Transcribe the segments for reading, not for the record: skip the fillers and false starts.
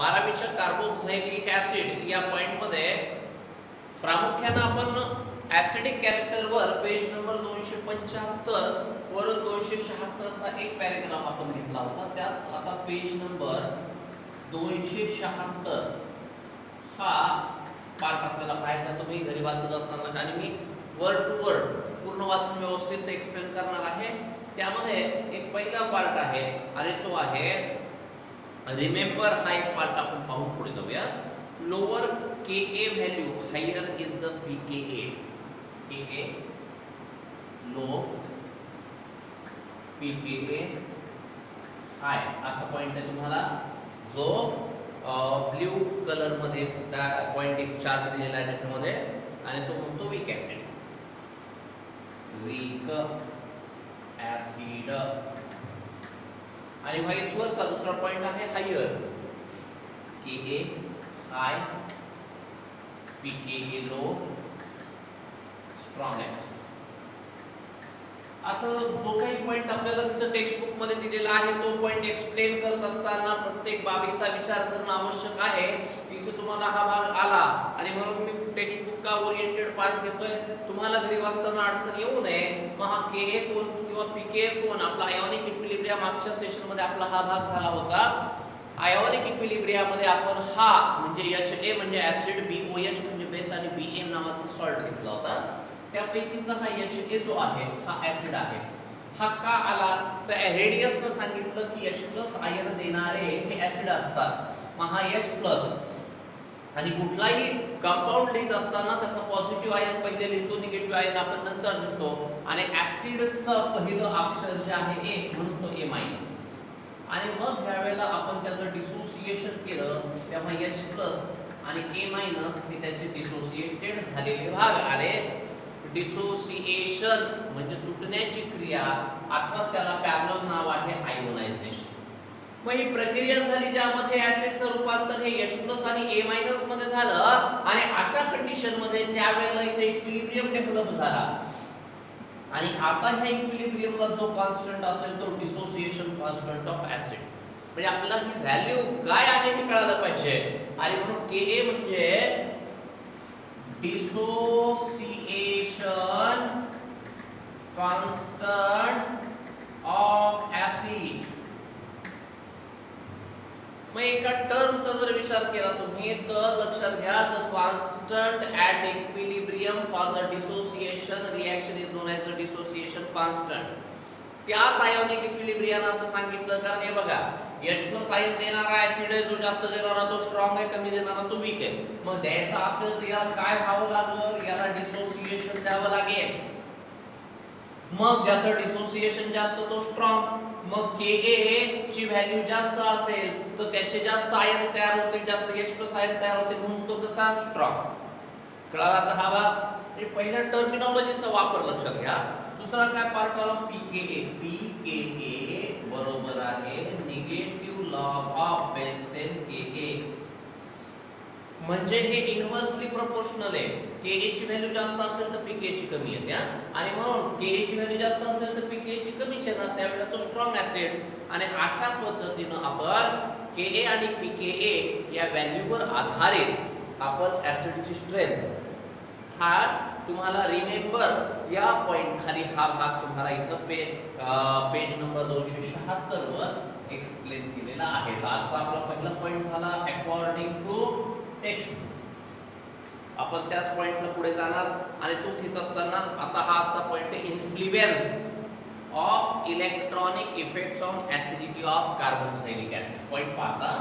12वीच्या carboxylic acid या point मध्ये प्रामुख्याने आपण ऍसिडिक कॅरेक्टरवर पेज नंबर 275 वरून 276 चा एक पॅराग्राफ आपण घेतला होता. त्यास आता पेज नंबर 276 हा पार्ट आपल्याला पाहायचा. तुम्ही घरी वाचत असताना आणि मी वर्ड टू वर्ड पूर्ण वाचून व्यवस्थित एक्सप्लेन करणार आहे. त्यामध्ये एक पहिला पार्ट आहे आणि तो आहे रिमेंबर. हा एक पार्ट आपण पाहून पुढे जाऊया. Lower Ka value higher is the pKa. Ka low, pKa high असा पॉइंट आहे तुम्हाला जो ब्ल्यू कलर मध्ये पॉइंट एक चार्ट दिलेला आहे त्याच्यामध्ये आणि तो म्हणतो वीक ऍसिड. वीक ऍसिड आणि व्हाईस वर्सा दुसरा पॉइंट आहे higher. Ka high, pKa low, strong acid. आता जो काही पॉइंट आपल्याला तिथे टेक्स्ट बुक मध्ये दिलेला आहे तो पॉइंट एक्सप्लेन करत असताना प्रत्येक बाबीचा विचार करणं आवश्यक आहे. इथे तुम्हाला हा भाग आला आणि म्हणून मी टेक्स्ट बुक का ओरिएंटेड पार्ट घेतोय. तुम्हाला घरी वाचताना अडचण येऊ नये. मग हा Ka कोण किंवा pKa कोण, आपला आयोनिक इक्विलिब्रियम मागच्या सेशन मध्ये आपला हा भाग झाला होता. आयोनिक इक्विलिब्रियम मध्ये आपण हा म्हणजे Ha म्हणजे ऍसिड, BOH म्हणजे बेस आणि Bm नावाचा सॉल्ट घेतला होता. त्यापैकीचा हा Ha जो आहे हा ऍसिड आहे. हा का आला तर रेडियसनं सांगितलं की H+ आयन देणारे हे ऍसिड असतात. मग हा H+ आणि कुठलाही कंपाऊंड लिहित असताना त्याचा पॉझिटिव्ह आयन पहिले लिहितो, निगेटिव्ह आयन आपण नंतर लिहितो आणि ऍसिडचं पहिलं अक्षर जे आहे A म्हणून तो A- आणि मग ज्या वेळेला आपण त्याचं डिसोसिएशन केलं तेव्हा H+ आणि A- हे त्याचे डिसोसिएटेड झालेले भाग आले. डिसोसिएशन म्हणजे तुटण्याची क्रिया अथवा त्याला पॅरलल नाव आहे आयोनायझेशन. मग ही प्रक्रिया झाली ज्यामध्ये ऍसिडचं रूपांतर हे H+ आणि A- मध्ये झालं आणि अशा कंडिशन मध्ये त्यावेळेला इथे इक्विलिब्रियम डेव्हलप झाला आणि आता ह्या इक्विलिब्रियमला जो कॉन्स्टंट असेल तो डिसोसिएशन कॉन्स्टंट ऑफ ऍसिड. म्हणजे आपल्याला ही व्हॅल्यू काय आहे हे कळायला पाहिजे. आणि म्हणून Ka म्हणजे डिसोसिएशन कॉन्स्टंट ऑफ ऍसिड. मग एका टर्मचा जर विचार केला तुम्ही तर लक्षात घ्या the constant at equilibrium for the dissociation reaction is known as the dissociation constant. त्याच आयोनिक इक्विलिब्रियम असं सांगितलं कारण हे बघा H+ आयन देणारा ऍसिड आहे, जो जास्त देणारा तो स्ट्रॉंग आहे, कमी देणारा तो वीक आहे. मग द्यायचा असेल तर याला काय व्हावं लागेल, याला डिसोसिएशन द्यावं लागेल. मग ज्याचं डिसोसिएशन जास्त तो स्ट्रॉंग. मग Ka ची व्हॅल्यू जास्त असेल तर त्याचे जास्त आयन तयार होतील, जास्त H+ आयन तयार होतील म्हणून तो कसा स्ट्रॉंग. कळाला आता हा भाग. पहिल्या टर्मिनॉलॉजीचा वापर लक्षात घ्या. दुसरा काय पार्ट आला pKa. pKa बरोबर आहे negative log of base 10 Ka. म्हणजे हे इन्व्हर्सली प्रोपोर्शनल आहे. Ka ची व्हॅल्यू जास्त असेल तर pK ची कमी येते आणि म्हणून Ka ची व्हॅल्यू जास्त असेल तर pK ची कमीच येणार, त्यावेळेला तो स्ट्रॉंग ऍसिड. आणि अशा पद्धतीनं आपण Ka आणि pKa या व्हॅल्यूवर आधारित आपण ऍसिडची स्ट्रेंथ हा तुम्हाला रिमेंबर या पॉइंट खाली हा भाग तुम्हाला इथं पेज नंबर 276 वर एक्सप्लेन केलेला आहे. आजचा आपला पहिला पॉइंट झाला अकॉर्डिंग टू टेक्स्ट. आपण त्याच पॉइंटला पुढे जाणार आणि तो घेत असताना आता हा आजचा पॉइंट आहे influence of electronic effects on acidity of carboxylic acid. Point पाहता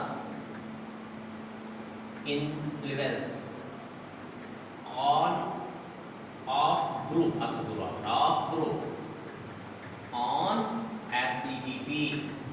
इन्फ्लुएन्स ऑन ऑफ ग्रुप असं बोलू आपण of group on acidity.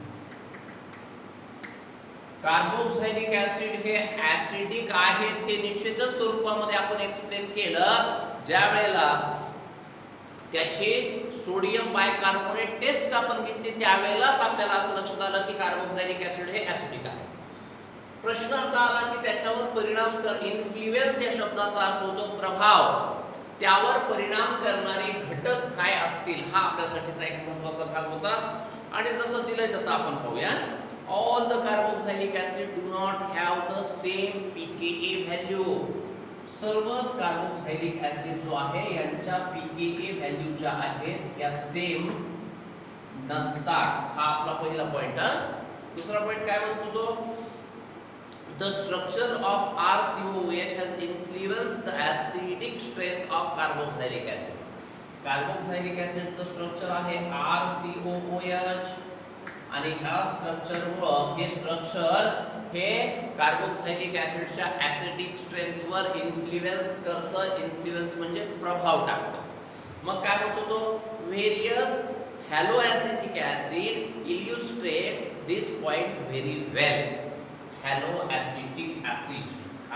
Carboxylic acid हे ऍसिडिक आहेत हे निश्चितच स्वरूपामध्ये आपण एक्सप्लेन केलं. ज्या वेळेला त्याची सोडियम बायकार्बोनेट टेस्ट आपण घेतली त्यावेळेलाच आपल्याला असं लक्षात आलं की कार्बोक्सिलिक ऍसिड हे ऍसिडिक आहे. प्रश्न आता आला की त्याच्यावर परिणाम कर. इन्फ्लुएन्स या शब्दाचा अर्थ होतो प्रभाव. त्यावर परिणाम करणारे घटक काय असतील हा आपल्यासाठीचा एक महत्त्वाचा भाग होता. आणि जसं दिलंय तसं आपण पाहूया. All the carboxylic acid do not have same pKa value. सर्वच कार्बोक्सिलिक ऍसिड जो आहे यांच्या pKa व्हॅल्यू ज्या आहेत या सेम नसतात. हा आपला पहिला पॉइंट. दुसरा पॉइंट काय म्हणतो तो, the structure of RCOOH has influenced the acidic strength of carboxylic acid. Carboxylic ऍसिडचं स्ट्रक्चर आहे RCOOH आणि ह्या स्ट्रक्चरमुळे हे स्ट्रक्चर हे कार्बोक्सिलिक ऍसिडच्या ऍसिडिक स्ट्रेंथवर इन्फ्लुएन्स करतं. इन्फ्लुएन्स म्हणजे प्रभाव टाकतं. मग काय म्हणतो तो, various haloacetic acid illustrate this point very well. Haloacetic acid,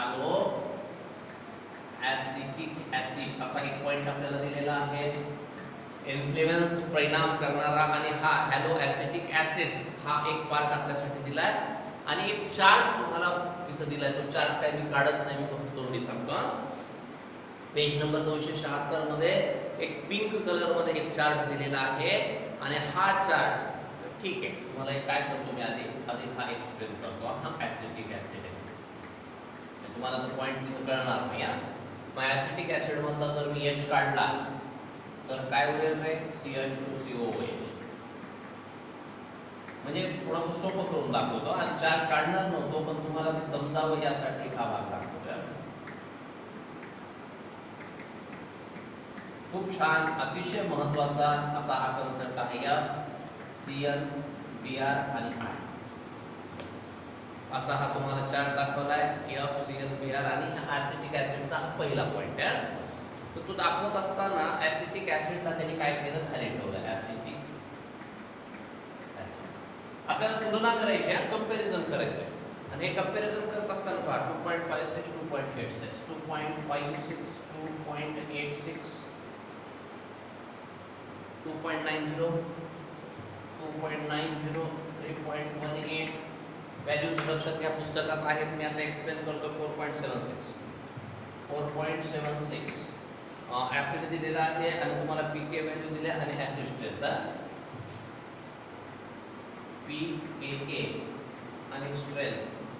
haloacetic acid असा एक पॉइंट आपल्याला दिलेला आहे. इन्फ्लुएन्स परिणाम करणारा आणि हा हॅलोएसिटिक ऍसिड्स हा एक पार्ट आपल्यासाठी दिलाय आणि एक चार्ट तुम्हाला तिथे दिलाय. तो चार्ट काय मी काढत नाही, मी फक्त तोंडी सांगतो. पेज नंबर 276 मध्ये एक पिंक कलर मध्ये एक चार्ट दिलेला आहे आणि हा चार्ट ठीक आहे. तुम्हाला एक काय करतो मी आधी हा एक्सप्लेन करतो. हा ऍसिटिक ऍसिड आहे, तुम्हाला तो पॉइंट तिथे कळणार नाही. मग ऍसिटिक ऍसिड मधला जर मी H काढला तर काय उरेल रे, CH2COOH. म्हणजे थोडंसं सोपं करून दाखवतो आणि चार्ट काढणार नव्हतो पण तुम्हाला ते समजावं यासाठी हा भाग दाखवतोय. खूप छान, अतिशय महत्त्वाचा असा हा कन्सेप्ट आहे. या Cl, Br आणि I असा हा तुम्हाला चार्ट दाखवलाय. Cl, Br आणि ऍसिटिक ऍसिडचा हा पहिला पॉइंट आहे. तर तो दाखवत असताना ऍसिटिक ऍसिडला त्यांनी काय केलं, खाली ठेवलं ऍसिटिक ऍसिड. आपल्याला तुलना करायची आहे, कंपॅरिझन करायचं आहे. आणि हे कंपॅरिझन करत असताना पहा 2.56, 2.86, 2.56, 2.86, 2.90, 2.90, 3.18 व्हॅल्यूज लक्षात घ्या, पुस्तकात आहेत. मी आता एक्सप्लेन करतो. 4.76, 4.76 ऍसिड दिलेला आहे आणि तुम्हाला pK व्हॅल्यू दिली आणि ऍसिड स्ट्रेंथ pKa आणि स्ट्रेंथ.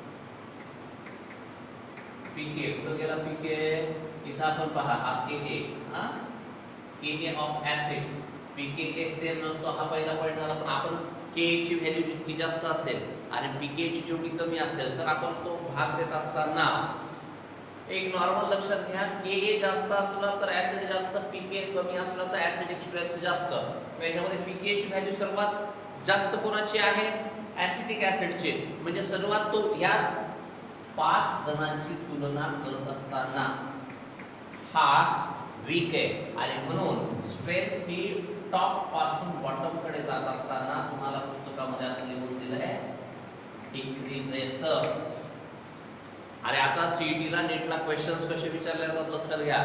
pK कुठे गेला, pK इथं आपण पहा हा Ka, Ka of acid. pKa same नसतो, हा पहिला पॉइंट झाला. पण आपण Ka ची व्हॅल्यू जितकी जास्त असेल आणि pK ची जेवढी कमी असेल तर आपण तो भाग देत असताना एक नॉर्मल लक्षात घ्या, Ka जास्त असला तर ऍसिड जास्त, pK कमी असला तर ऍसिडिक स्ट्रेंथ जास्त. याच्यामध्ये pK ची व्हॅल्यू सर्वात जास्त कोणाची आहे, ऍसिटिक ऍसिडची. म्हणजे सर्वात तो या 5 जणांची तुलना करत असताना हा वीक आहे आणि म्हणून स्ट्रेंथ ही टॉप पासून बॉटम कडे जात असताना तुम्हाला पुस्तकामध्ये असं लिहून दिलं आहे, डिक्रीजेस. अरे आता सीईटीला नेटला क्वेश्चन्स कसे विचारले जातात लक्षात घ्या.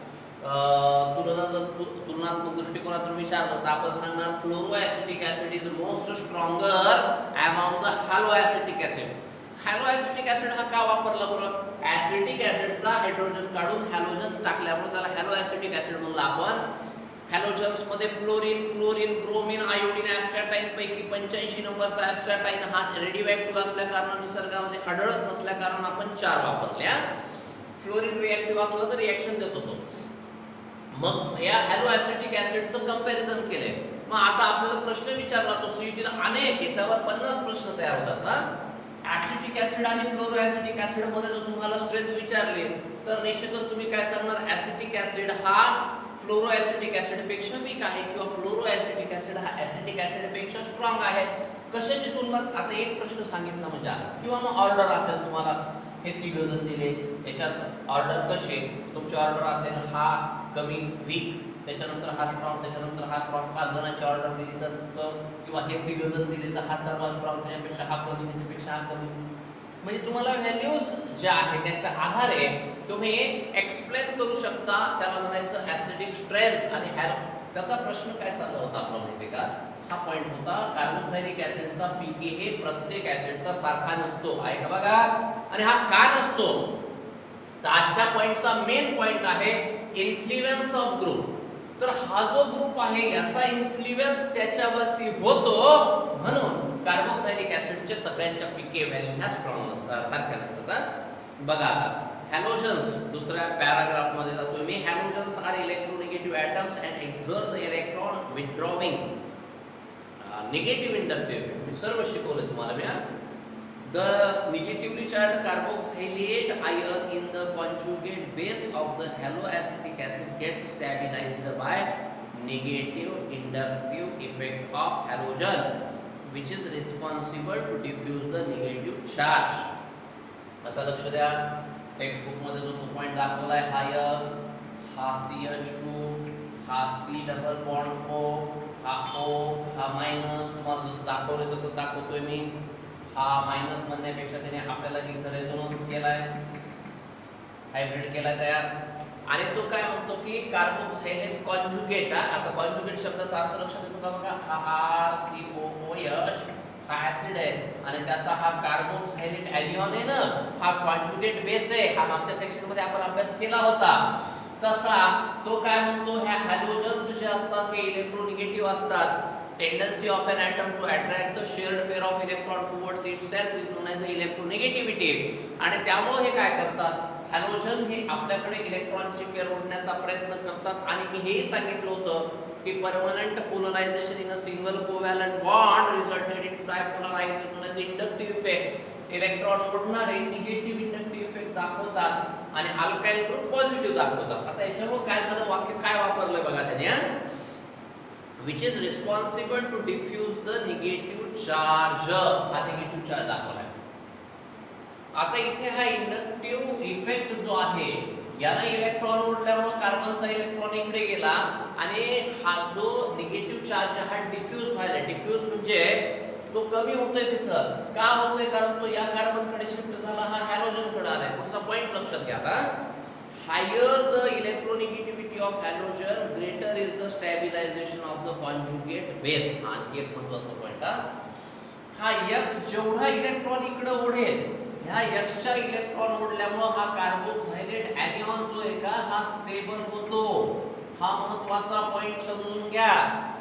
तुलनात्मक दृष्टिकोनातून विचारलं तर आपण सांगणार fluoroacetic acid is most stronger among the haloacetic acid. Haloacetic acid हा का वापरला बरं, ऍसिटिक ऍसिडचा हायड्रोजन काढून हॅलोजन टाकल्यामुळे त्याला हॅलोएसिटिक ऍसिड म्हणलं आपण. हॅलोजन्स मध्ये fluorine, chlorine, bromine, iodine, astatine पैकी 85 नंबरचा ऍस्टॅटाइन हा रेडिओएक्टिव्ह असल्या कारण निसर्गामध्ये आढळत नसल्या कारण आपण 4 वापरल्या. फ्लोरीन रिएक्टिव्ह असला तर रिएक्शन देत होतो. मग या हॅलोएसिटिक ऍसिडचं कंपॅरिझन केलंय. मग आता आपल्याला प्रश्न विचारला तो सीईटीला अनेक याच्यावर 50 प्रश्न तयार होतात ना. ऍसिटिक ऍसिड आणि फ्लोरोएसिटिक ऍसिड मध्ये जर तुम्हाला स्ट्रेंथ विचारली तर निश्चितच तुम्ही काय सांगणार, ऍसिटिक ऍसिड हा फ्लोरोएसिटिक ऍसिड पेक्षा वीक आहे किंवा फ्लोरोएसिटिक ऍसिड हा ऍसिटिक ऍसिड पेक्षा स्ट्रॉंग आहे. कशाची तुलना, आता एक प्रश्न सांगितला म्हणजे आला. किंवा मग ऑर्डर असेल, तुम्हाला हे 3 जण दिले, याच्यात ऑर्डर कसे, तुमची ऑर्डर असेल हा कमी वीक, त्याच्यानंतर हा स्ट्रॉंग, त्याच्यानंतर हा स्ट्रॉंग. 5 जणांची ऑर्डर दिली तर किंवा हे 3 जण दिले तर हा सर्वात स्ट्रॉंग, त्याच्यापेक्षा हा कमी, त्याच्यापेक्षा हा कमी. म्हणजे तुम्हाला व्हॅल्यूज ज्या आहेत त्याच्या आधारे तुम्ही एक्सप्लेन करू शकता. त्याला म्हणायचं ऍसिडिक स्ट्रेंथ. आणि त्याचा प्रश्न काय चालला होता आपला माहिती का, हा पॉइंट होता कार्बोक्सिलिक ऍसिडचा pKa प्रत्येक ऍसिडचा सारखा नसतो, आहे का बघा. आणि हा का नसतो, तर आजच्या पॉइंटचा मेन पॉइंट आहे इन्फ्लुएन्स ऑफ ग्रुप. तर हा जो ग्रुप आहे याचा इन्फ्लुएन्स त्याच्यावरती होतो, म्हणून कार्बोक्सिलिक ऍसिडचे सगळ्यांच्या pKa व्हॅल्यू ह्या स्ट्रॉंग सारख्या नसतात. बघा आता हॅलोजन्स दुसऱ्या पॅराग्राफ मध्ये जातोय मी. Halogens are electronegative atoms and exert the electron withdrawing negative inductive. मी सर्व शिकवलं तुम्हाला मी. The negatively charged carboxylate ion in the conjugate base of the haloacetic acid gets stabilized by negative inductive effect of halogen, which is responsible to diffuse the negative charge. आता लक्ष द्या, text book मध्ये जो तो point दाखवलाय, हा X, हा CH2, हा C डबल बॉन्ड O, हा O, हा मायनस. तुम्हाला जसं दाखवलं तसं दाखवतोय मी. हा मायनस म्हणण्यापेक्षा त्याने आपल्याला इथं रेझोनन्स केलाय, हायब्रिड केलाय तयार. आणि तो काय म्हणतो की कार्बोक्साइलेट कॉन्जुगेट. आता कॉन्जुगेट शब्दाचा अर्थ लक्षात येतो का बघा. हा RCOOH हा ऍसिड आहे आणि त्याचा हा कार्बोक्साइलेट ॲनियन आहे ना, हा कॉन्जुगेट बेस आहे. हा मागच्या सेक्शन मध्ये आपण अभ्यास केला होता. तसा तो काय म्हणतो, ह्या हॅलोजन्स जे असतात हे इलेक्ट्रोनिगेटिव्ह असतात. Tendency of an atom to attract the shared pair of electron towards itself is known as electronegativity. आणि त्यामुळे हे काय करतात, हॅलोजन हे आपल्याकडे इलेक्ट्रॉनची पेअर ओढण्याचा प्रयत्न करतात. आणि मी हेही सांगितलं होतं की permanent polarization in a single covalent bond resulted in tripolarization known as inductive effect. Electron ओढणारे निगेटिव्ह इंडक्टिव्ह इफेक्ट दाखवतात आणि अल्काइल ग्रुप पॉझिटिव्ह दाखवतात. आता याच्यामुळे काय झालं, वाक्य काय वापरलंय बघा त्याने, which is responsible to diffuse the negative charge. हा निगेटिव्ह चार्ज दाखवलाय. आता इथे हा इंडक्टिव्ह इफेक्ट जो आहे, याला इलेक्ट्रॉन ओढल्यामुळे कार्बनचा इलेक्ट्रॉन इकडे गेला आणि हा जो निगेटिव्ह चार्ज हा डिफ्यूज व्हायला. डिफ्यूज म्हणजे तो कमी होतोय. तिथं का होतोय, कारण तो या कार्बनकडे शिफ्ट झाला, हा हॅलोजन कडे आलाय. पुढचा पॉइंट लक्षात घ्या आता. Higher the electronegativity of halogen, greater is the stabilization of the conjugate base. हा आणखी एक महत्त्वाचा पॉइंट. हा X जेवढा इलेक्ट्रॉन इकडे ओढेल, ह्या X च्या इलेक्ट्रॉन ओढल्यामुळे हा कार्बोक्साइलेट ॲनियन जो आहे का, हा स्टेबल होतो. हा महत्त्वाचा पॉइंट समजून घ्या.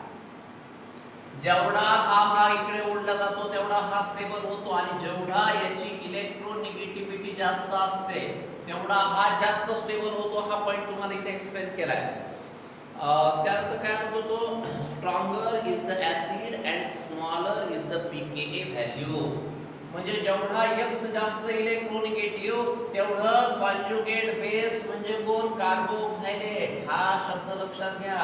जेवढा हा भाग इकडे ओढला जातो तेवढा हा स्टेबल होतो आणि जेवढा याची इलेक्ट्रोनिगेटिव्हिटी जास्त असते तेवढा हा जास्त स्टेबल होतो. हा पॉइंट तुम्हाला इथे एक्सप्लेन केलाय. त्यानंतर काय म्हणतो तो, stronger is the acid and smaller is the pKa value. म्हणजे जेवढा X जास्त इलेक्ट्रोनिगेटिव्ह तेवढं कॉन्जुगेट बेस म्हणजे कोण, कार्बोक्साइलेट. हा शब्द लक्षात घ्या,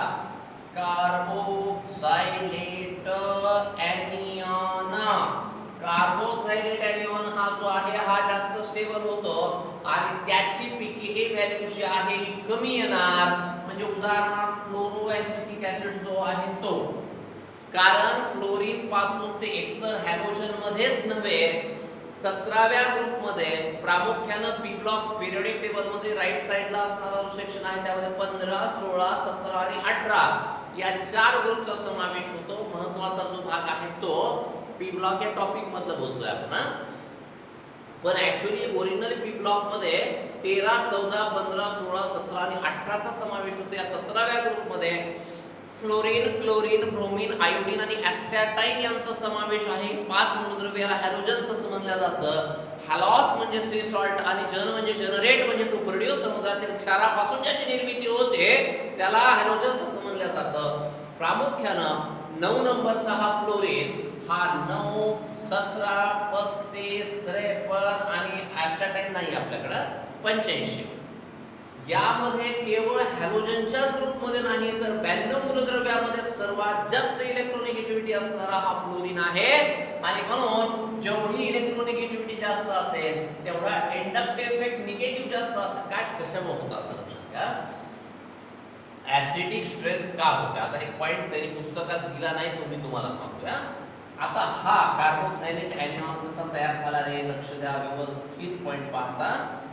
कार्बोक्साइलेट ॲनियन. कार्बोक्साइलेट ॲनियन हा जो आहे हा जास्त स्टेबल होतो आणि त्याची pKa व्हॅल्यू जी आहे ही कमी येणार. म्हणजे उदाहरणार्थ फ्लोरोएसिटिक ऍसिड जो आहे तो, कारण फ्लोरीन पासून ते एकतर हॅलोजन मध्येच नव्हे 17व्या ग्रुप मध्ये प्रामुख्याने पी ब्लॉक पिरियोडिक टेबल मध्ये राईट साइडला असणारा जो सेक्शन आहे त्यामध्ये 15, 16, 17 आणि 18 या 4 ग्रुपचा समावेश होतो. महत्त्वाचा जो भाग आहे तो पी ब्लॉक या टॉपिक मधलं बोलतोय आपण. पण ऍक्च्युअली ओरिजिनल पी ब्लॉक मध्ये 13, 14, 15, 16, 17 आणि 18 चा समावेश होतो. या 17व्या ग्रुप मध्ये फ्लोरीन, क्लोरीन, ब्रोमीन, आयोडीन आणि ॲस्टॅटाईन यांचा समावेश आहे. 5 मूलद्रव्याला हॅलोजन्स असं म्हणलं जातं. हॅलॉस म्हणजे सी सॉल्ट आणि जन म्हणजे जनरेट म्हणजे टू प्रोड्यूस. समुद्रातील क्षारापासून ज्याची निर्मिती होते त्याला हॅलोजन्स असं म्हणलं जातं. प्रामुख्यानं 9 नंबरचा हा फ्लोरीन, हा 9, 17, 35, 53 आणि ॲस्टॅटाईन नाही आपल्याकडे 85. यामध्ये केवळ हॅलोजनच्या ग्रुपमध्ये नाही तर 92 मूलद्रव्यामध्ये सर्वात जास्त इलेक्ट्रोनिगेटिव्हिटी असणारा हा फ्लोरीन आहे. आणि म्हणून जेवढी इलेक्ट्रोनिगेटिव्हिटी जास्त असेल तेवढा इंडक्टिव्ह इफेक्ट निगेटिव्ह जास्त असेल. काय कशामुळे होतं असं लक्षात घ्या. ऍसिडिक स्ट्रेंथ का होते. आता एक पॉइंट तरी पुस्तकात दिला नाही, तो मी तुम्हाला सांगतोय. आता हा कार्बोक्साइलेट ॲनियन कसा तयार झाला रे, लक्ष द्या व्यवस्थित. पॉइंट पाहता,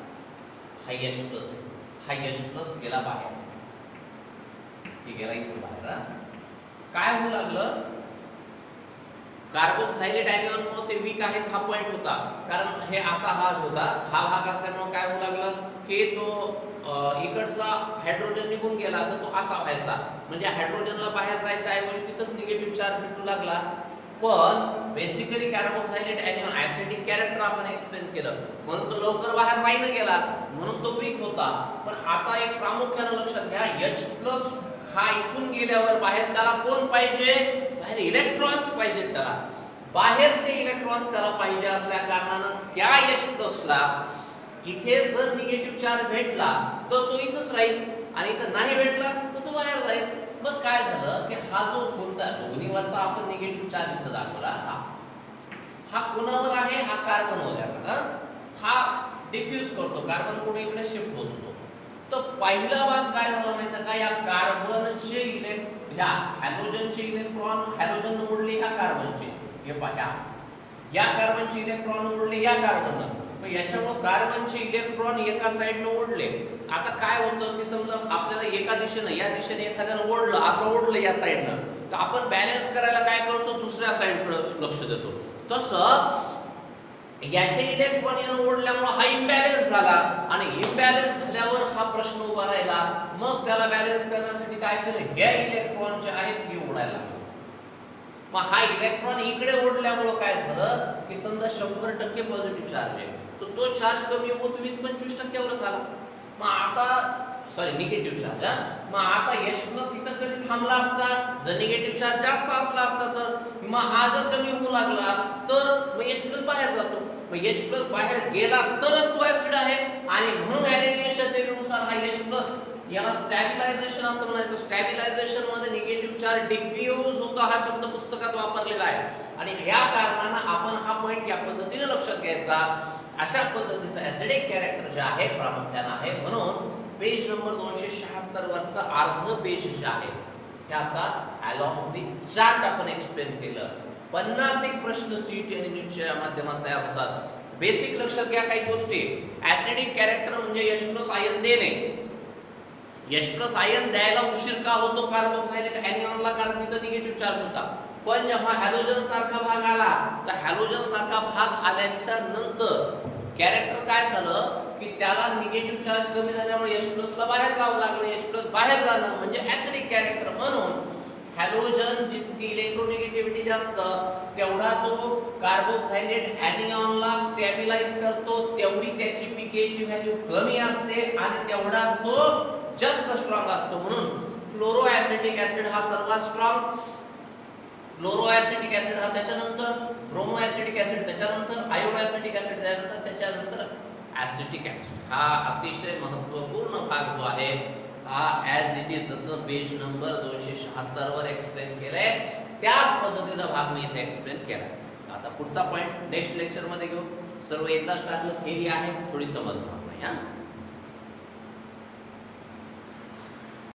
हा H+ गेला बाहेर, हे गेला इथून बाहेर. काय होऊ लागलं, कार्बोक्साइलेट ॲनियन मुळे ते वीक आहेत हा पॉइंट होता. कारण हे असा भाग होता, हा भाग असल्यामुळे काय होऊ लागलं की तो इकडचा हायड्रोजन निघून गेला तर तो असा व्हायचा. म्हणजे हायड्रोजनला बाहेर जायच्या ऐवजी तिथंच निगेटिव्ह चार्ज भेटू लागला. पण basically carboxylate anion acidic character आपण एक्सप्लेन केलं म्हणून तो लवकर बाहेर नाही गेला म्हणून तो वीक होता. पण आता एक प्रामुख्याने लक्षात घ्या H+ हा इथून गेल्यावर बाहेर त्याला कोण पाहिजे, बाहेर इलेक्ट्रॉन्स पाहिजेत त्याला, बाहेरचे इलेक्ट्रॉन्स त्याला पाहिजे असल्या कारणानं त्या H+ ला इथे जर निगेटिव्ह चार्ज भेटला तर तो इथंच राहील आणि इथं नाही भेटला तर तो बाहेर जाईल. मग काय झालं की हा जो कोणता दोन्हीवरचा आपण निगेटिव्ह चार्ज इथं दाखवला हा कोणावर आहे, हा कार्बनवर आहे. हा डिफ्यूज करतो, कार्बन कोण इकडे शिफ्ट होतो. तर पहिला भाग काय झाला माहिती आहे का, या कार्बनचे ह्या हॅलोजनचे इलेक्ट्रॉन हॅलोजन ओढले ह्या कार्बनचे, हे पहा या कार्बनचे इलेक्ट्रॉन ओढले या कार्बननं. मग याच्यामुळे कार्बनचे इलेक्ट्रॉन एका साइडनं ओढले. आता काय होतं की समजा आपल्याला एका दिशेनं या दिशेने एखाद्यानं ओढलं, असं ओढलं या साइडनं, तर आपण बॅलन्स करायला काय करतो, दुसऱ्या साइडकडे लक्ष देतो. तसं याचे इलेक्ट्रॉन यानं ओढल्यामुळे हा इम्बॅलन्स झाला आणि इम्बॅलन्स झाल्यावर हा प्रश्न उभा राहिला. मग त्याला बॅलन्स करण्यासाठी काय केलं, हे इलेक्ट्रॉन जे आहेत हे ओढायला. मग हा इलेक्ट्रॉन इकडे ओढल्यामुळे काय झालं की समजा 100% पॉझिटिव्ह चार्ज आहे तर तो चार्ज कमी होत 20-25% वर झाला. मग आता सॉरी निगेटिव्ह चार्ज, मग आता H+ इथं कधी थांबला असता, जर निगेटिव्ह चार्ज जास्त असला असता तर मग हा जर कमी होऊ लागला तर मग H+ बाहेर जातो. मग H+ बाहेर गेला तरच तो ऍसिड आहे आणि म्हणून ऍलिनिएशन थेअरीनुसार हा H+ याला स्टॅबिलायझेशन असं म्हणायचं. स्टॅबिलायझेशन मध्ये निगेटिव्ह चार्ज डिफ्यूज होतो हा शब्द पुस्तकात वापरलेला आहे आणि या कारणानं आपण हा पॉइंट या पद्धतीने लक्षात घ्यायचा. अशा पद्धतीचं ऍसिडिक कॅरेक्टर जे आहे प्रामुख्याने आहे. म्हणून पेज नंबर 276 वरचं अर्ध पेज जे आहे हे आता अलॉंग विथ चार्ट आपण एक्सप्लेन केलं. 50 एक प्रश्न सीईटी आणि नीटच्या माध्यमातून तयार होतात. बेसिक लक्षात घ्या काही गोष्टी. ऍसिडिक कॅरेक्टर म्हणजे H+ आयन देणे. H+ आयन द्यायला उशीर का होतो कार्बोक्सिलेट एनियनला, कारण तिथं निगेटिव्ह चार्ज होता. पण जेव्हा हॅलोजन सारखा भाग आला तर हॅलोजन सारखा भाग आल्याच्या नंतर कॅरेक्टर काय झालं की त्याला निगेटिव्ह चार्ज कमी झाल्यामुळे H+ ला बाहेर जावं लागलं. H+ बाहेर जाणं म्हणजे ऍसिडिक कॅरेक्टर. म्हणून हॅलोजन जितकी इलेक्ट्रोनेगेटिव्हिटी जास्त तेवढा तो कार्बोक्सिलेट एनियनला स्टॅबिलाइज करतो, तेवढी त्याची pKa व्हॅल्यू कमी असते आणि तेवढा तो जास्त स्ट्रॉंग असतो. म्हणून फ्लोरोऍसिटिक ऍसिड हा सर्वात स्ट्रॉंग, फ्लोरोऍसिटिक ऍसिड हा त्याच्यानंतर, ब्रोमोऍसिटिक ऍसिड त्याच्यानंतर, आयोडोऍसिटिक ऍसिड त्याच्यानंतर ऍसिटिक ऍसिड हा अतिशय महत्त्वपूर्ण भाग जो आहे हा ॲज इट इज जसं पेज नंबर 276 वर एक्सप्लेन केलंय त्याच पद्धतीचा भाग मी इथे एक्सप्लेन केला. आता पुढचा पॉइंट नेक्स्ट लेक्चर मध्ये घेऊ. सर्व एकदाच टाकलं, थेरी आहे थोडी समजणार नाही.